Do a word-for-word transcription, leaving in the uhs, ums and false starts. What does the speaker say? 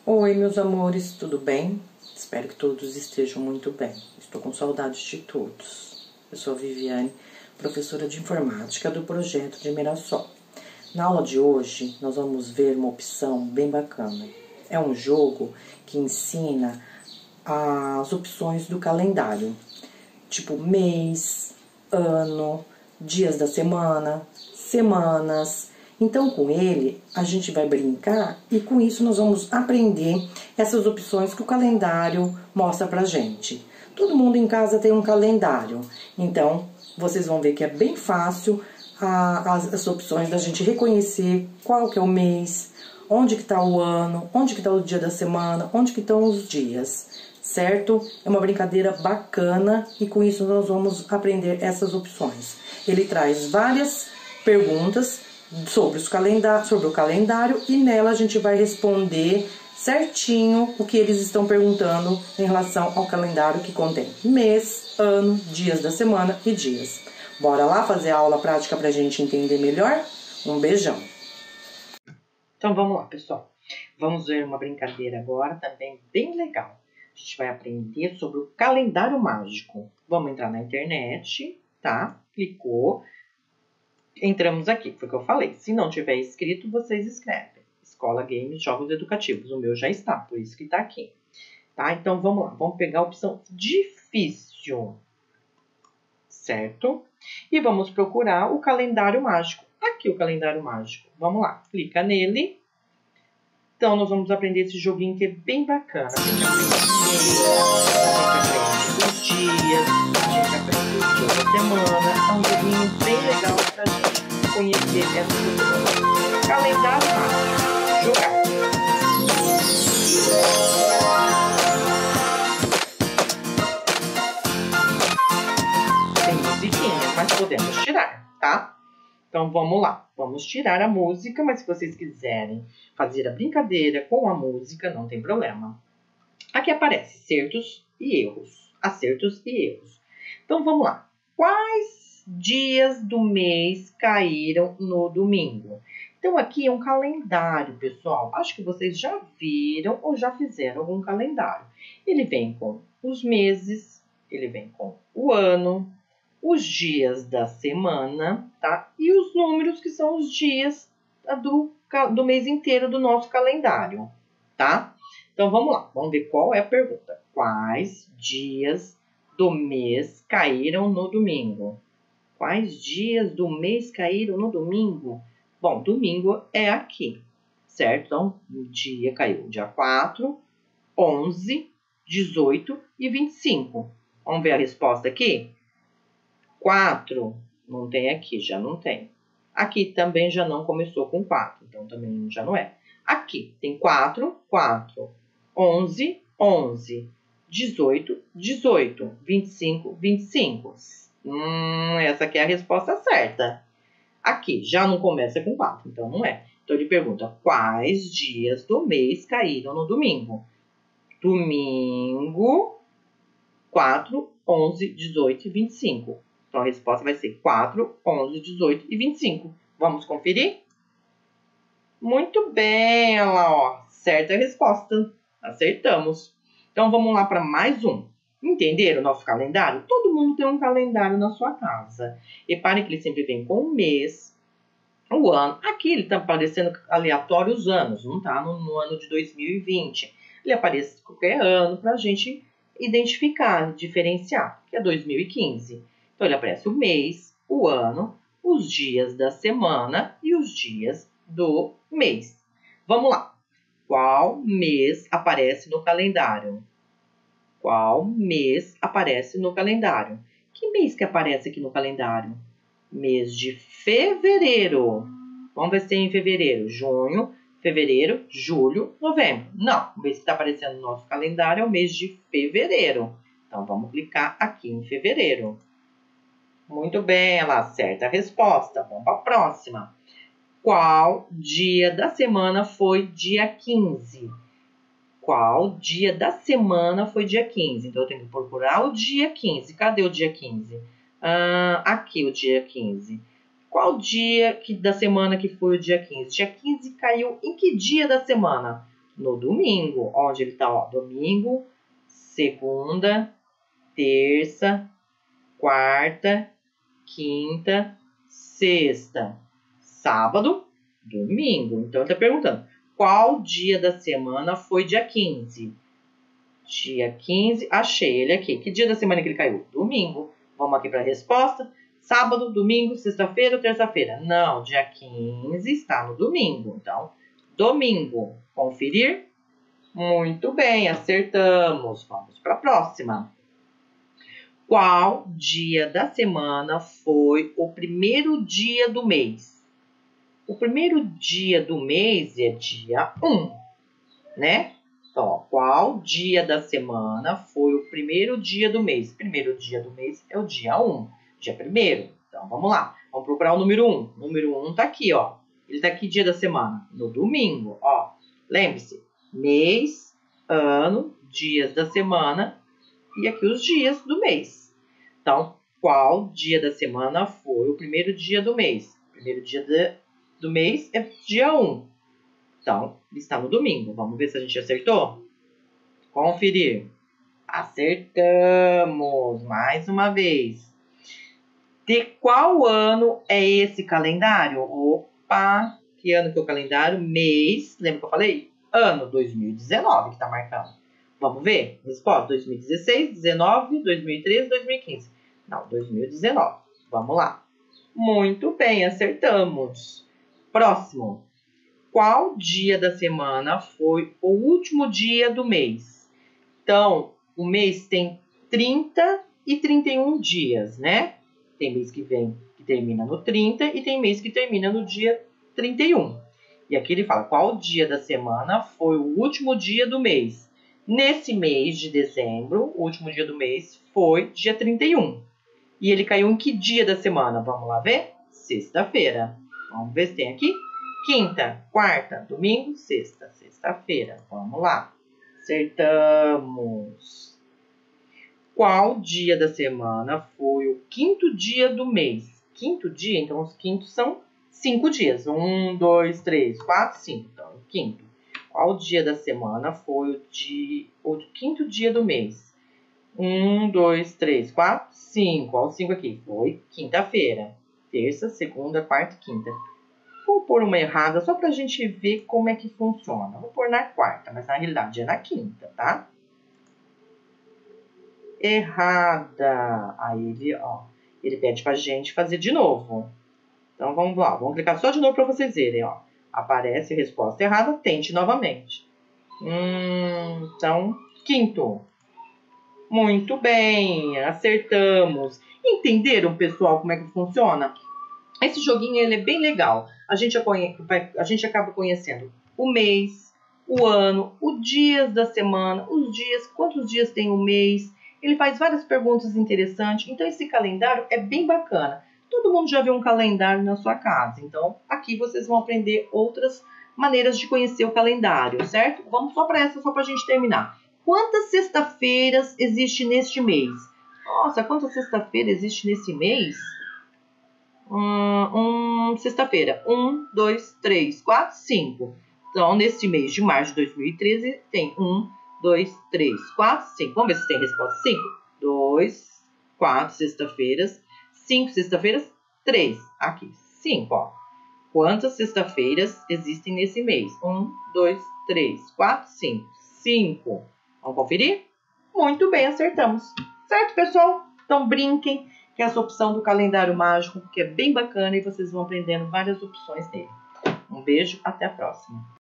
Oi, meus amores, tudo bem? Espero que todos estejam muito bem. Estou com saudades de todos. Eu sou a Viviane, professora de informática do projeto de Mirassol. Na aula de hoje, nós vamos ver uma opção bem bacana. É um jogo que ensina as opções do calendário, tipo mês, ano, dias da semana, semanas. Então, com ele, a gente vai brincar e com isso nós vamos aprender essas opções que o calendário mostra pra gente. Todo mundo em casa tem um calendário, então vocês vão ver que é bem fácil a, as, as opções da gente reconhecer qual que é o mês, onde que tá o ano, onde que tá o dia da semana, onde que estão os dias, certo? É uma brincadeira bacana e com isso nós vamos aprender essas opções. Ele traz várias perguntas sobre, os calendar... sobre o calendário e nela a gente vai responder certinho o que eles estão perguntando em relação ao calendário que contém mês, ano, dias da semana e dias. Bora lá fazer a aula prática pra gente entender melhor? Um beijão! Então vamos lá, pessoal. Vamos ver uma brincadeira agora também bem legal. A gente vai aprender sobre o calendário mágico. Vamos entrar na internet, tá? Clicou. Entramos aqui, foi o que eu falei. Se não tiver escrito, vocês escrevem. Escola Games Jogos Educativos. O meu já está, por isso que está aqui. Tá? Então, vamos lá. Vamos pegar a opção difícil. Certo? E vamos procurar o calendário mágico. Aqui o calendário mágico. Vamos lá. Clica nele. Então, nós vamos aprender esse joguinho que é bem bacana. A gente aprende os dias, a gente aprende os dias da semana. É um joguinho bem legal pra gente conhecer essa opção. Calendário mágico. Jogar. Tem musiquinha, mas podemos tirar, tá? Então, vamos lá. Vamos tirar a música, mas se vocês quiserem fazer a brincadeira com a música, não tem problema. Aqui aparece acertos e erros. Acertos e erros. Então, vamos lá. Quais dias do mês caíram no domingo? Então, aqui é um calendário, pessoal. Acho que vocês já viram ou já fizeram algum calendário. Ele vem com os meses, ele vem com o ano, os dias da semana, tá? E os números que são os dias do, do mês inteiro do nosso calendário, tá? Então, vamos lá. Vamos ver qual é a pergunta. Quais dias do mês caíram no domingo? Quais dias do mês caíram no domingo? Bom, domingo é aqui, certo? Então, o dia caiu dia quatro, onze, dezoito e vinte e cinco. Vamos ver a resposta aqui? quatro, não tem aqui, já não tem. Aqui também já não começou com quatro, então também já não é. Aqui tem quatro, quatro, onze, onze, dezoito, dezoito, vinte e cinco, vinte e cinco. Hum, essa aqui é a resposta certa. Aqui já não começa com quatro, então não é. Então ele pergunta, quais dias do mês caíram no domingo? Domingo, quatro, onze, dezoito e vinte e cinco. Então, a resposta vai ser quatro, onze, dezoito e vinte e cinco. Vamos conferir? Muito bem, olha lá, ó. Certa resposta. Acertamos. Então, vamos lá para mais um. Entenderam o nosso calendário? Todo mundo tem um calendário na sua casa. Reparem que ele sempre vem com o mês, o ano. Aqui ele está aparecendo aleatório os anos, não está no, no ano de dois mil e vinte. Ele aparece qualquer ano para a gente identificar, diferenciar, que é dois mil e quinze. Então, ele aparece o mês, o ano, os dias da semana e os dias do mês. Vamos lá. Qual mês aparece no calendário? Qual mês aparece no calendário? Que mês que aparece aqui no calendário? Mês de fevereiro. Vamos ver se tem em fevereiro. Junho, fevereiro, julho, novembro. Não, o mês que está aparecendo no nosso calendário é o mês de fevereiro. Então, vamos clicar aqui em fevereiro. Muito bem, ela acerta a resposta. Vamos para a próxima. Qual dia da semana foi dia quinze? Qual dia da semana foi dia quinze? Então, eu tenho que procurar o dia quinze. Cadê o dia quinze? Ah, aqui o dia quinze. Qual dia que, da semana que foi o dia quinze? Dia quinze caiu em que dia da semana? No domingo. Onde ele tá, ó? Domingo, segunda, terça, quarta, quinta, sexta, sábado, domingo. Então, ele tá perguntando, qual dia da semana foi dia quinze? Dia quinze, achei ele aqui. Que dia da semana que ele caiu? Domingo. Vamos aqui para a resposta. Sábado, domingo, sexta-feira ou terça-feira? Não, dia quinze está no domingo. Então, domingo. Conferir? Muito bem, acertamos. Vamos para a próxima. Qual dia da semana foi o primeiro dia do mês? O primeiro dia do mês é dia um, né? Então, ó, qual dia da semana foi o primeiro dia do mês? Primeiro dia do mês é o dia um, dia primeiro. Então, vamos lá. Vamos procurar o número um. O número um tá aqui, ó. Ele tá aqui dia da semana? No domingo, ó. Lembre-se, mês, ano, dias da semana e aqui os dias do mês. Então, qual dia da semana foi o primeiro dia do mês? O primeiro dia de, do mês é dia um. Então, ele está no domingo. Vamos ver se a gente acertou? Conferir. Acertamos. Mais uma vez. De qual ano é esse calendário? Opa! Que ano que é o calendário? Mês. Lembra que eu falei? Ano dois mil e dezenove que está marcando. Vamos ver? Resposta: dois mil e dezesseis, dezenove, dois mil e treze, dois mil e quinze. Não, dois mil e dezenove. Vamos lá. Muito bem, acertamos. Próximo. Qual dia da semana foi o último dia do mês? Então, o mês tem trinta e trinta e um dias, né? Tem mês que vem que termina no trinta e tem mês que termina no dia trinta e um. E aqui ele fala qual dia da semana foi o último dia do mês. Nesse mês de dezembro, o último dia do mês foi dia trinta e um. E ele caiu em que dia da semana? Vamos lá ver? Sexta-feira. Vamos ver se tem aqui. Quinta, quarta, domingo, sexta. Sexta-feira. Vamos lá. Acertamos. Qual dia da semana foi o quinto dia do mês? Quinto dia, então os quintos são cinco dias. Um, dois, três, quatro, cinco. Então, o quinto. Qual dia da semana foi o, dia, o quinto dia do mês? Um, dois, três, quatro, cinco. Olha o cinco aqui. Foi quinta-feira. Terça, segunda, quarta e quinta. Vou pôr uma errada só pra gente ver como é que funciona. Vou pôr na quarta, mas na realidade é na quinta, tá? Errada. Aí ele, ó, ele pede pra gente fazer de novo. Então vamos lá, vamos clicar só de novo pra vocês verem, ó. Aparece a resposta errada, tente novamente. Hum, então, quinto. Muito bem, acertamos. Entenderam, pessoal, como é que funciona? Esse joguinho ele é bem legal. A gente, a gente acaba conhecendo o mês, o ano, os dias da semana, os dias, quantos dias tem o mês. Ele faz várias perguntas interessantes. Então, esse calendário é bem bacana. Todo mundo já viu um calendário na sua casa. Então, aqui vocês vão aprender outras maneiras de conhecer o calendário, certo? Vamos só para essa, só para a gente terminar. Quantas sexta-feiras existe neste mês? Nossa, quantas sexta-feiras existe nesse mês? Hum, hum, sexta-feira. Um, dois, três, quatro, cinco. Então, neste mês de março de dois mil e treze, tem um, dois, três, quatro, cinco. Vamos ver se tem resposta. cinco. dois, quatro sexta-feiras. cinco sexta-feiras. três. Aqui. cinco, ó. Quantas sexta-feiras existem nesse mês? um, dois, três, quatro, cinco. cinco. Vamos conferir? Muito bem, acertamos. Certo, pessoal? Então, brinquem que essa opção do calendário mágico, que é bem bacana e vocês vão aprendendo várias opções dele. Um beijo, até a próxima.